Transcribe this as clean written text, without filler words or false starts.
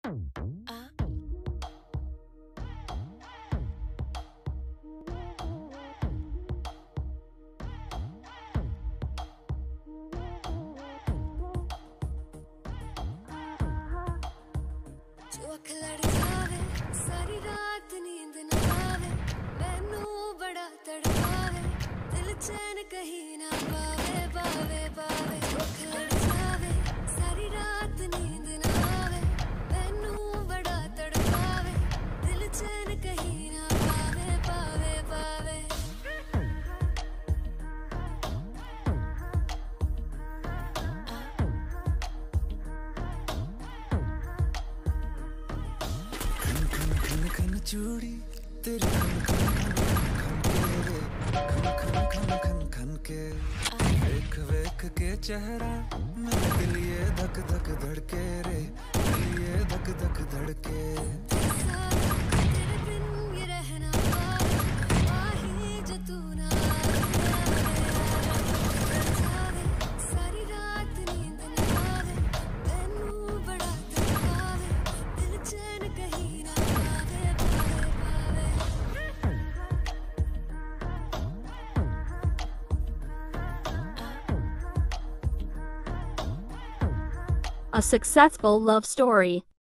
सारी रात नींद न आवे, मैनू बड़ा तड़पावे, दिल चैन कहीं ना पावे पावे पावे। लड़ जावे सारी रात नींद न आवे, मैनू बड़ा तड़पावे, दिल चैन कहीं ना पावे पावे पावे। चूड़ी तेरी खन खन खन के वेख वेख के चेहरा मेरे दिल ये धक धक धड़के रे, दिल ये धक धक धड़के। तेरे बिन ये रहना पावे, आही जो तू ना आवे, सारी रात नींद न आवे, मैनू बड़ा तड़पावे, दिल चैन कहीं ना पावे पावे पावे। A successful love story.